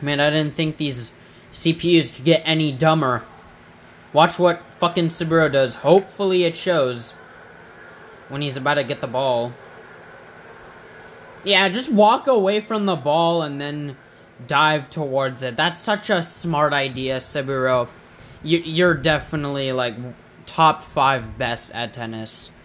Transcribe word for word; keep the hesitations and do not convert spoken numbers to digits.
Man, I didn't think these C P Us could get any dumber. Watch what fucking Subaru does. Hopefully it shows when he's about to get the ball. Yeah, just walk away from the ball and then dive towards it. That's such a smart idea, Subaru. You, you're definitely, like, top five best at tennis.